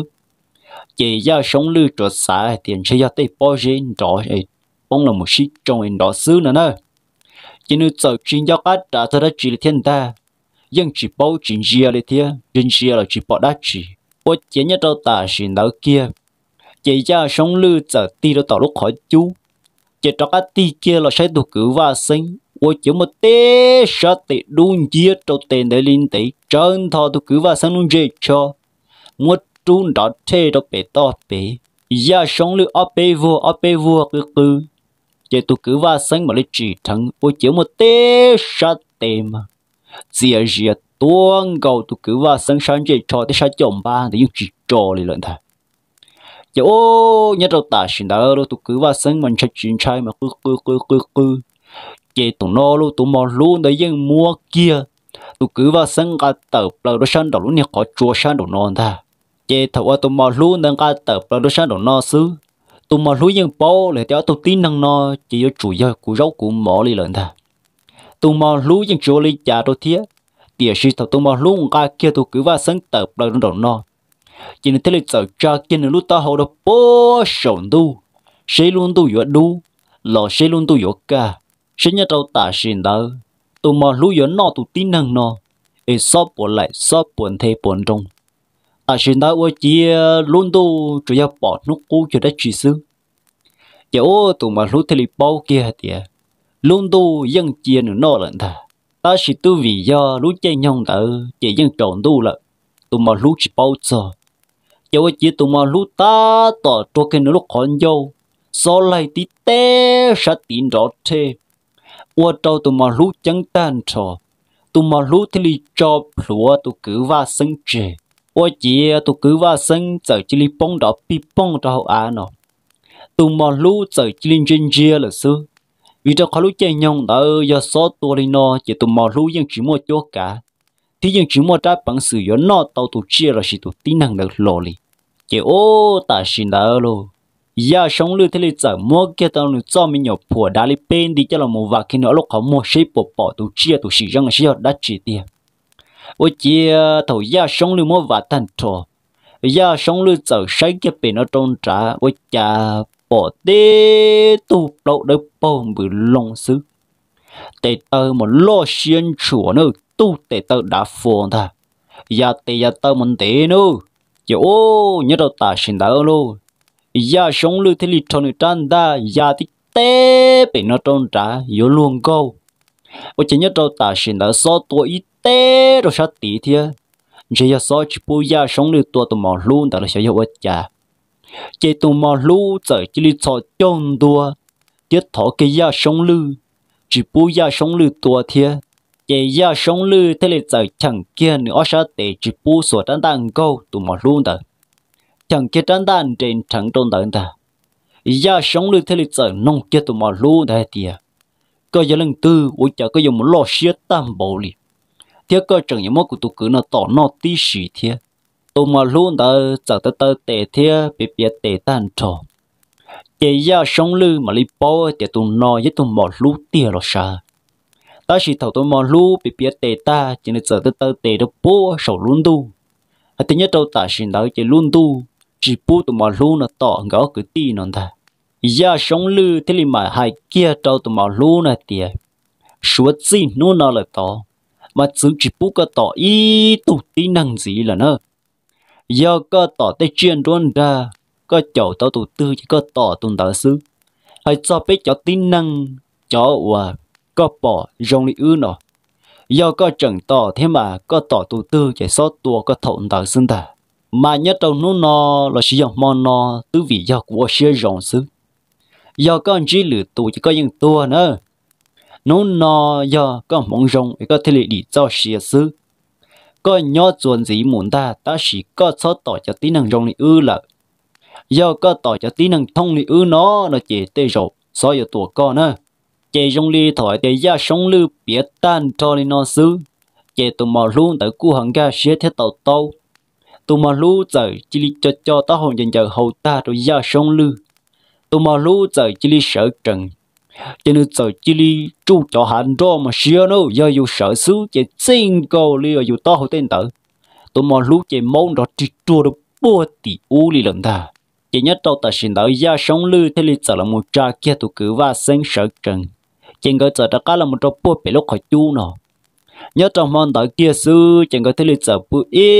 S1: chỉ gia sống lưu trọt xả tiền chơi gia tây bỏ trên đó ấy bông là một xí trong anh đó sứ nữa nè chỉ nếu giờ chuyên gia cát đã thật chỉ là thiên ta dân chỉ bao chuyện gì là thiên dân gì là chỉ bỏ đá chỉ我今日到大船樓kia，這家上路就跌到大陸海珠，這咗個跌kia là sẽ được cứu và sinh，我只một té sát để đun giết到tiền để linh để chân thọ được cứu và sinh luôn dễ cho, một trốn đó thế đó bể to bể, gia song lư ở bể vua ở bể vua cứ cứ,這được cứu và sinh mà lấy chỉ thằng,我只một té sát để mà, giờ giờ tuôn cầu tụ cứ vào sân sáng chơi trò tới sáng chồng ba để dùng chỉ trò đi lận thà. Giờ ô nhớ đâu ta xin đỡ đâu tụ cứ vào sân mình chơi chuyện trai mà cứ cứ cứ cứ cứ. Chơi tụ nó luôn tụ mò luôn để dân mua kia. Tụ cứ vào sân cả tập là đồ sáng đầu lúc này có chùa sáng đầu non thà. Chơi thầu tụ mò luôn đang cả tập là đồ sáng đầu non xứ. Tụ mò luôn dân bao để theo tụ tin năng no chỉ có chủ yếu của rau của mỏ đi lận thà. Tụ mò luôn dân chùa đi trả đồ thiết. Địa sĩ thầu tụ mò luôn cả kia tụ cứ vào sân tập là đồ non. Chỉ nên thế là giờ cha kia nên lúc ta hậu đó bố sổn tu, sẽ luôn tu yếu đu, lò sẽ luôn tu yếu cả, sẽ nhớ đâu ta xin đó, tu mà lúc yếu nọ tu tin năng nọ, e sóp buồn lại sóp buồn thế buồn trong, ta xin đó ở chia luôn tu chủ yếu bỏ nút cũ cho đã chỉ xứ, giờ ô tu mà lúc thế là bao kia thì luôn tu dân chia nữa nọ lận thà, ta chỉ tu vì do lúc chơi nhông đỡ chỉ dân trộn tu lận, tu mà lúc chỉ bao giờ cháu chỉ tụi mà lúc ta tỏ cho cái nó lúc còn dâu sau lại tí té sát tín rõ thế qua đâu tụi mà lúc chẳng tan trò tụi mà lúc thì li cho lúa tụi cứ va sân trẻ qua chỉ tụi cứ va sân giờ chỉ li bông đỏ pi bông cho hậu á nó tụi mà lúc giờ chỉ li trên chia là xưa vì cho khó lúc chơi nhông đã do số tuổi đi nó chỉ tụi mà lúc vẫn chỉ mua chỗ cả thì những chúng mua trái bằng sử dụng nó tàu tụ chia là chỉ tụ tin năng được lò li, chỉ ô ta xin đỡ luôn, giờ sống lưu thế này giờ mua cái tàu nó cho mình nhập phù đá li bên đi cho là một vài khi nữa lúc họ mua ship bộ bỏ tụ chia tụ sử dụng là sử dụng đã chỉ tiền, ô chia thầu giờ sống lưu mua vài thành trò, giờ sống lưu giờ sai cái bên nó trôn trả, ô cha bỏ đê tụ đậu được bông bự lông xứ, để tờ một lo xiên chùa nữa tu tệ tao đã phồn thà, giờ tệ giờ tao muốn tệ nữa, giờ ô nhớ đâu ta xin đỡ luôn, giờ sống lưu thế li tròn được tràn đa, giờ thì tệ bị nó tròn trả, yếu luôn câu, ô chỉ nhớ đâu ta xin đỡ số tuổi ít tệ rồi sát tí thia, giờ giờ số chỉ bù giờ sống lưu tuổi tụi mò luôn ta là sẽ yếu cha, chỉ tụi mò luôn giờ chỉ li cho chôn đua, tiết thọ cái giờ sống lưu, chỉ bù giờ sống lưu tuổi thia. Chỉ giờ sống lư thế là giờ chẳng kia nữa sao để chỉ bù sửa đan đan câu tụi mà luôn đó chẳng kia đan đan trên chẳng trôn đan ta ya sống lư thế lịch giờ nông kia tụi mà lú đây tiệt có giờ lần tư ủi chả có dùng một lò xía tam bộ li thiết có chẳng những món của tụi cứ nó tỏ nó tí xỉ thiết tụi mà lú đã giờ tới tới tệ thiết bị bị tệ tan trò chỉ ya sống lư mà li bao thì tụi nó với tụi mà lú tiệt rồi sao ta chỉ thầu tụi mà lú bị bị tệ ta chỉ nên giờ tới tới tệ được bố sầu luôn tu hay thứ nhất đâu ta xin đó chỉ luôn tu chỉ bố tụi mà lú nó tỏ gõ cứ tí nó ta ya sống lư thế mà hai kia đâu tụi mà lú này tiệt suốt gì nó nó là tỏ mà chứ chỉ bố có tỏ ý tụ tí năng gì là nữa do có tỏ tới chuyên luôn ra có chỗ tao tụ tư chỉ có tỏ tụi tao xứ hay cho biết cho tí năng cho và có bỏ rong đi ư nó do có chẳng tỏ thế mà có tỏ tụ tư chỉ sót tua có thộn tao xưng ta mà nhất đâu nó nó là sử dụng món nó tứ vị do của xe rong xứ do con chỉ lử tụ chỉ có những tua nữa nó nó do có mong rong có thể đi cho xe xứ có nhớ chuẩn gì muốn ta ta chỉ có sót tỏ cho tí năng rong đi ư là do có tỏ cho tí năng thông đi ư nó nó chỉ tê rồi so với tuổi con nữa chỉ rong đi thổi để ra sống lưu biết tan cho đi nó xứ chỉ tụi mà luôn tới cú hàng ga xe theo tàu tàu tụi mà luôn giờ chỉ đi cho cho ta hồn dần giờ hậu ta rồi ra sống lưu tụi mà luôn giờ chỉ đi sợ trần cho nên giờ chỉ đi chu cho hành ro mà xe nó do dù sợ xứ chỉ xin cầu li dù ta hậu tên tử tụi mà luôn chỉ mong đó chỉ chua được bua tỷ u li lần ta chỉ nhất đâu ta xin đợi ra sống lưu thế li giờ là một trà kia tụi cứ va sinh sợ trần trên cái giờ đã cá là một trò bua bị lúc khỏi chu nó nhớ trong món đợi kia xứ trên cái thế li giờ bua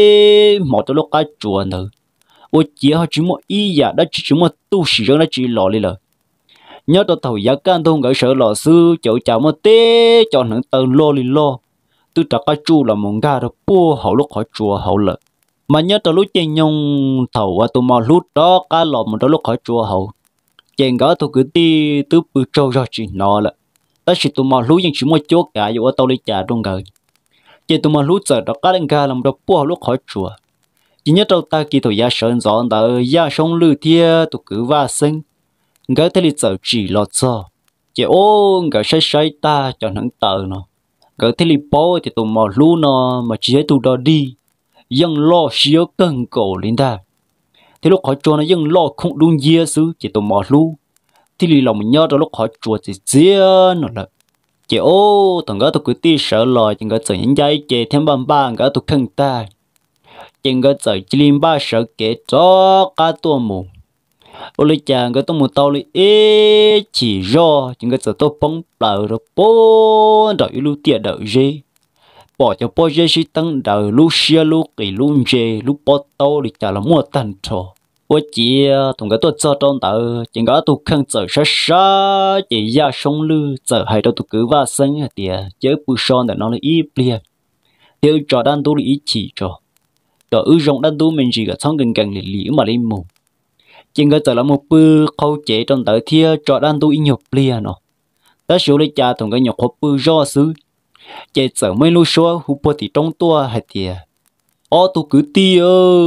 S1: ế một cái lúc cá chùa nữa ôi chỉ họ chỉ một ý giả đó chỉ một tu sĩ nó chỉ lò đi rồi nhớ tao thầu giá can thôn gửi sở lò sư chỗ chào một té cho những tờ lô li lô tôi trả cái chu là một ga đó bua hậu lúc khỏi chùa hậu lợi mà nhớ tao lúc trên nhung thầu và tụi mò lúc đó cá lò một đó lúc khỏi chùa hậu trên đó tôi cứ đi tứ bự trâu ra chỉ nó là ta chỉ tụi mò lúc nhưng chỉ một chỗ cả dù tao lấy trả trong gửi trên tụi mò lúc giờ đó cá lên ga làm đó bua lúc khỏi chùa chỉ nhớ tao ta kỳ thời gian sơn dọn đợi gia sông lư thia tụi cứ va sinh gỡ thế li giờ chỉ lọt cho chỉ ô gỡ sai sai ta cho hắn tờ nó gỡ thế li bó thì tụi mò lú nó mà chỉ tụi đó đi dân lo xíu cân cổ lên ta thì lúc hỏi chùa nó dân lo không đúng dưa xứ chỉ tụi mò lú thì li lòng nhớ đó lúc hỏi chùa thì dưa nó là chỉ ô thằng gỡ tụi cứ ti sợ lòi chỉ gỡ giờ những giấy chè thêm ba ba gỡ tụi khăn ta chỉ gỡ giờ chỉ linh ba sợ kể cho cá tua mù ôi lấy chàng cái tôi một tàu lấy ế chỉ do những cái giờ tôi bóng bờ rồi bố đợi lưu tiệt đợi dê bỏ cho bố dê sĩ tăng đợi lưu xia lưu kỳ lưu dê lưu bó tàu để trả là mua tàn trò ôi chị thằng cái tôi cho trong tờ chỉ có tôi khăn giờ sát sát chỉ ra sông lư giờ hay đâu tôi cứ va sinh hả tiệt chứ bự son để nó lấy ít liền tiêu trò đan tôi lấy chỉ trò trò ư rộng đan tôi mình chỉ cả xong gần gần để lý mà lên mù chính cái giờ là một bữa khâu chế trong tới thia cho đan tu nhục liền nó ta số lấy cha thằng cái nhục hộp bữa do xứ chế giờ mấy lúc số hụp bữa thì trong tua hay tiệt ô tu cứ tia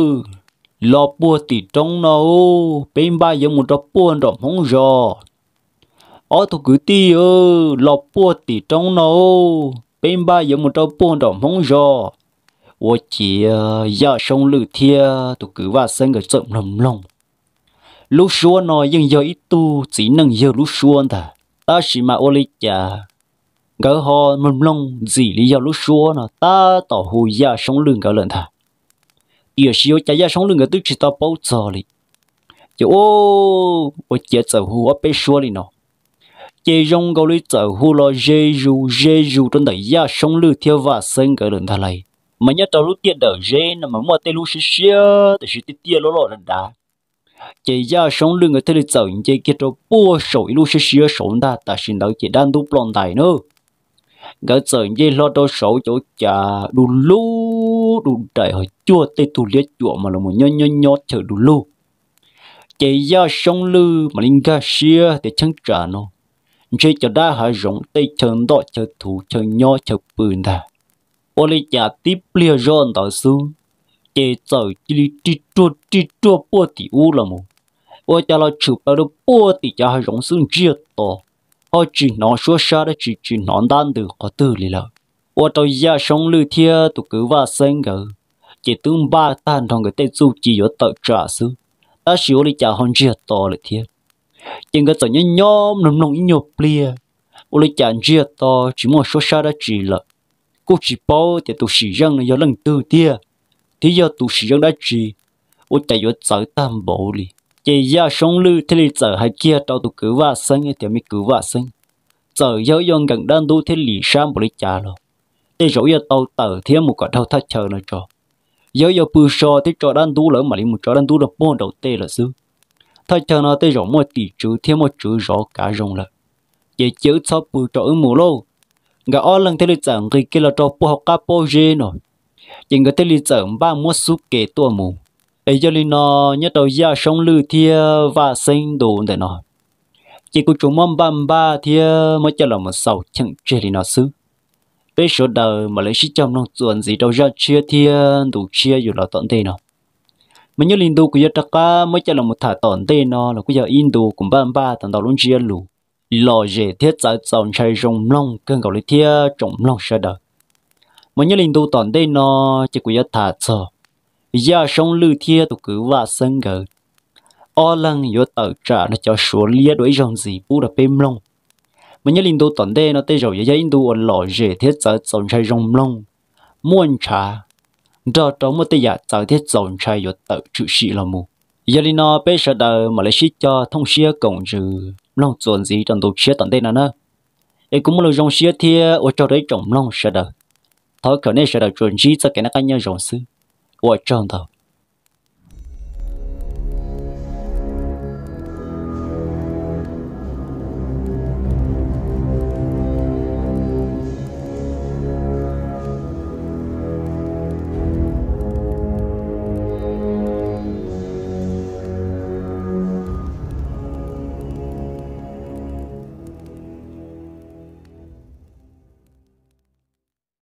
S1: lọ bữa thì trong nó bên ba giờ một đợt bữa rồi không rõ ô tu cứ tia lọ bữa thì trong nó bên ba giờ một đợt bữa rồi không rõ ô chỉ giờ sông lử thia tu cứ va sinh cái chậm lầm lòng lúc xưa nó nhưng giờ ít tu chỉ năng giờ lúc xưa ta ta chỉ mà ô lý chả gỡ họ mầm lông gì lý do lúc xưa nó ta tỏ hồi ra sống lưng gỡ lần thà điều xíu chả ra sống lưng gỡ tức chỉ tao bao giờ đi chứ ô ô chết giờ hùa bé xưa đi nó chế rong gấu lý giờ hùa lo dê ru dê ru trong đời ra sống lưng theo và sinh gỡ lần thà này mà nhớ tao lúc tiệt đời dê nó mà mua tên lúc xíu xíu thì xíu tiệt tiệt lo lo lần đã chỉ ra sống lưng ở thế này giờ những cái kia đó bua sỏi lu xíu xíu sống ta ta xin đâu chỉ đang đúc lon tài nữa gỡ giờ những cái lo đó sỏi chỗ chả đủ lu đủ đại hỏi chua tê tu liệt chua mà là một nhon nhon nhót chờ đủ lu chỉ ra sống lưng mà linh ga xíu để chẳng trả nó chỉ cho đã hạ rộng tê chờ đó chờ thủ chờ nhó chờ bươn ta ô lấy chả tiếp lia ròn tao xuống chế giờ chỉ đi chua đi chua bua thì u là một 我家了chụp到都波底家还容生热多，我只能说啥的只只能单的我得里了。我到家上绿天都给我生个，chỉ tương ba tan thằng cái tên du chỉ có tự trả sư, ta xíu đi trả hơn热to lại thiên, nhưng cái tự nhiên nhóm nằm nông nhộp lia, ô đi trả热to chỉ một số啥đó chỉ là, cô chỉ bảo thì tụ sử dụng là do lần tư tia, thì giờ tụ sử dụng đã chỉ, ô tại do tự tam bộ li. Chỉ ra sống lư thế li giờ hay kia tao tụ cứ va sinh thì mới cứ va sinh, giờ giáo dân gần đan đu thế li sam bộ li trả rồi, để rồi giờ tao tự thêm một cái thao thắt chờ nữa cho, giáo giờ bự so thế cho đan đu lỡ mà li một cho đan đu là bốn đầu tê là xứ, thắt chờ nó tới rồi một tỷ chữ thêm một chữ rõ cả rong là, chỉ chữ sao bự cho ứng mù lâu, ngã ở lần thế li giờ người kia là cho bộ học cả bộ gì rồi, chỉ người thế li giờ ba mua suốt kề tua mù. Bây giờ nó nhớ đầu ra sống lư thia và sinh đồ để nó chỉ có chúng mong băm ba thia mới cho là một sầu chẳng chơi thì nó xứ bây số đời mà lấy sĩ trong nó chuẩn gì đâu ra chia thia đủ chia dù là tận tên nó mình nhớ linh đồ của giờ ta mới cho là một thả tận tên nó là bây giờ in đồ cùng băm ba tận đầu luôn chia lù lò dễ thiết giải dọn chạy rồng long cơn cầu lấy thia trồng long sẽ đời mình nhớ linh đồ tận tên nó chỉ của giờ thả chờ giờ sống lư thia tụ cứ và sân gờ, o lăng yo tờ trả nó cho số lia đối rong gì bù đập bêm long, mình nhớ linh đô tuần đây nó tây rồi giờ in đô lò rể thiết giờ dọn chạy rong long, muôn trà, đó đó một tây giờ giờ thiết dọn chạy yo tờ chữ sĩ là mù, giờ linh nó bây giờ đời mà lấy sĩ cho thông xia cổng trừ long dọn gì trong tổ xia tuần đây nó nữa, ấy cũng một lời rong xia thia ở cho đấy trồng long sẽ đời, thôi cỡ này sẽ đời chuẩn chỉ cho cái nó cá nhân rong sư. 我挣的